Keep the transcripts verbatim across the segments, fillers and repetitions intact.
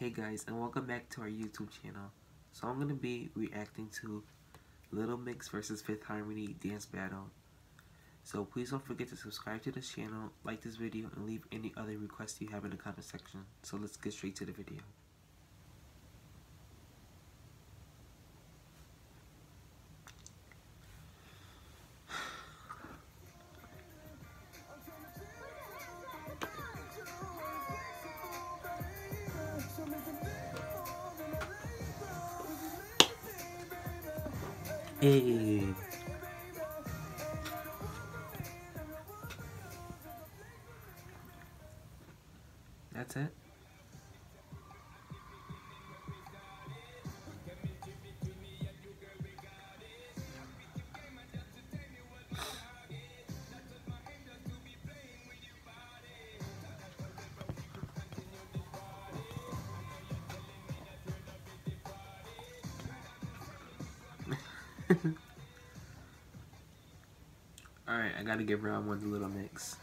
Hey guys, and welcome back to our YouTube channel. So I'm going to be reacting to Little Mix versus Fifth Harmony dance battle. So please don't forget to subscribe to this channel, like this video, and leave any other requests you have in the comment section. So let's get straight to the video. Hey. That's it. Alright, I gotta give round one to Little Mix.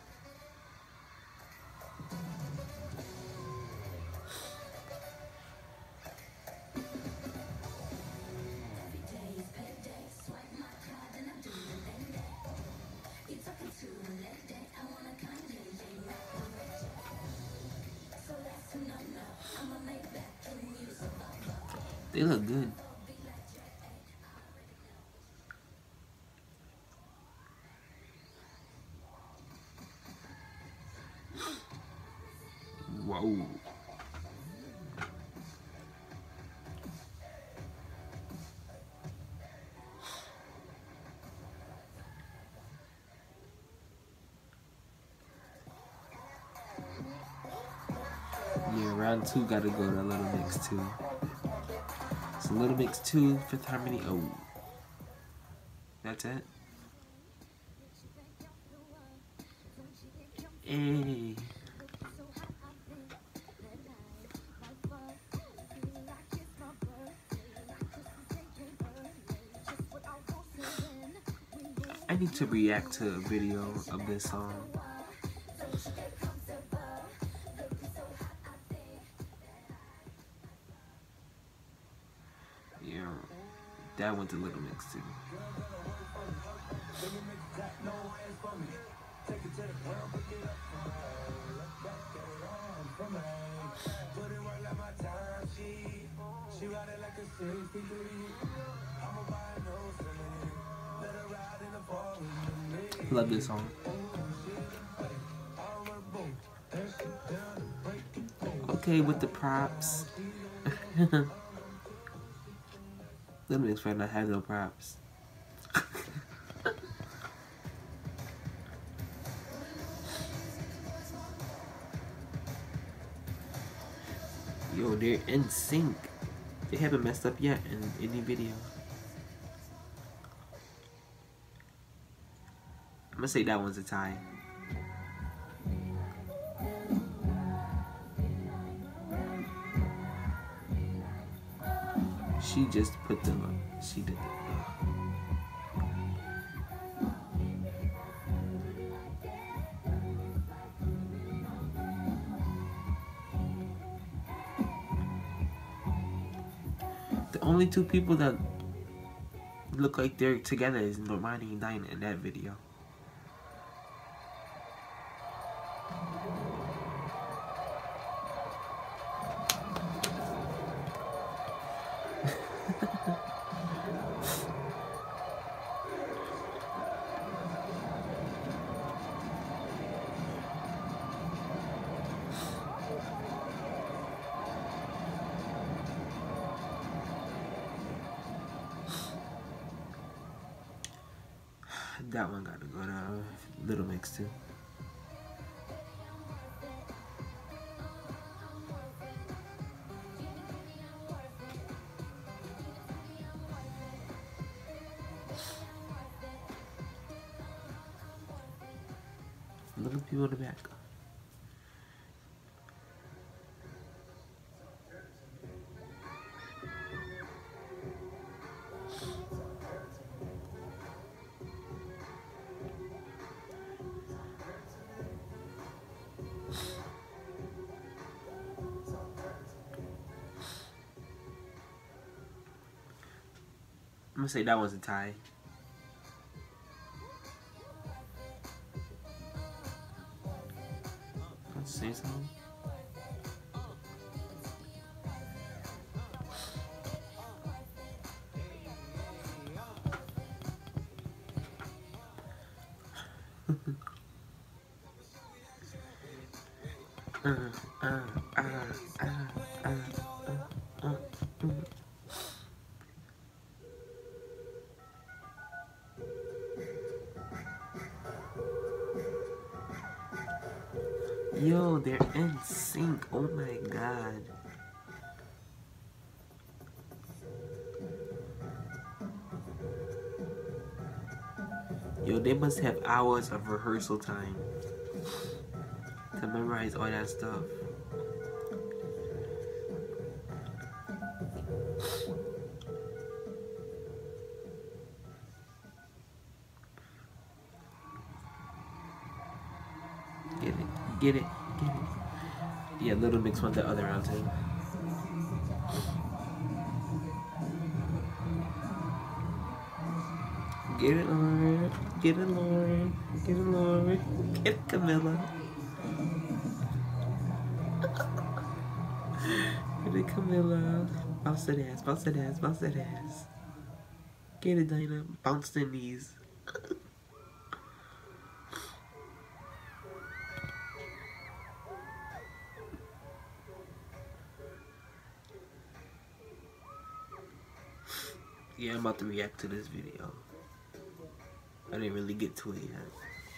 They look good. Whoa. Yeah, round two gotta go to Little Mix two. So Little Mix two, Fifth Harmony, oh. That's it? Hey. I need to react to a video of this song. Yeah, that went to Little Mix too. Love this song. Okay, with the props. Little Mix might not have no props. Yo, they're in sync. They haven't messed up yet in any video. I'm gonna say that one's a tie. She just put them up. She did that. The only two people that look like they're together is Normani and Dinah in that video. That one gotta go to Little Mix too. Little people in the back. gonna say that one's a tie. Let's say something. uh, uh, uh, uh, uh, uh, uh, uh. Yo, they're in sync. Oh my god. Yo, they must have hours of rehearsal time to memorize all that stuff. Get it, get it, get it. Yeah, Little Mix went the other round too. Get it, Lauren. Get it, Lauren. Get it, Lauren. Get it, Camilla. Get it, Camilla. Bounce that ass, bounce that ass, bounce that ass. Get it, Dinah. Bounce the knees. Yeah, I'm about to react to this video. I didn't really get to it yet.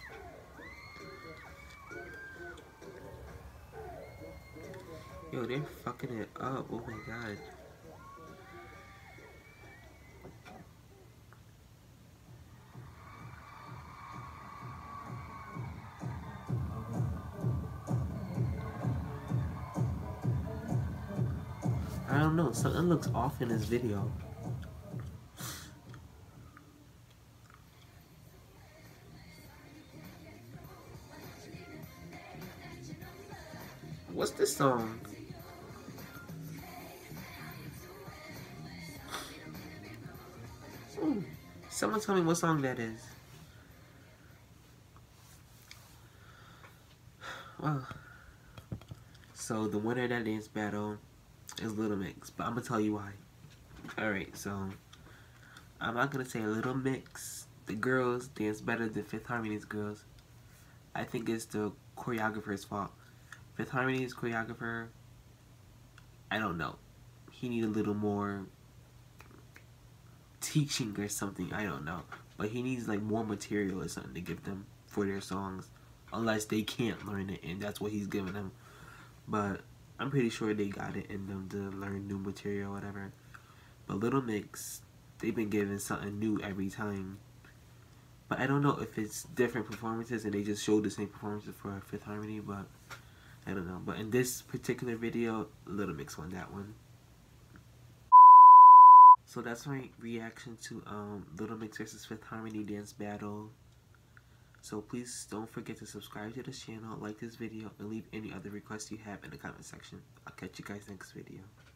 Yo, they're fucking it up. Oh my god. I don't know, something looks off in this video. What's this song? Ooh, someone tell me what song that is. Well, so the winner of that dance battle is Little Mix, but I'm gonna tell you why. Alright, so I'm not gonna say Little Mix, the girls dance better than Fifth Harmony's girls. I think it's the choreographer's fault. Fifth Harmony's choreographer, I don't know. He need a little more teaching or something, I don't know. But he needs like more material or something to give them for their songs. Unless they can't learn it, and that's what he's giving them. But I'm pretty sure they got it in them to learn new material or whatever. But Little Mix, they've been given something new every time. But I don't know if it's different performances and they just showed the same performances for Fifth Harmony, but I don't know. But in this particular video, Little Mix won that one. So that's my reaction to um, Little Mix versus Fifth Harmony dance battle. So please don't forget to subscribe to this channel, like this video, and leave any other requests you have in the comment section. I'll catch you guys next video.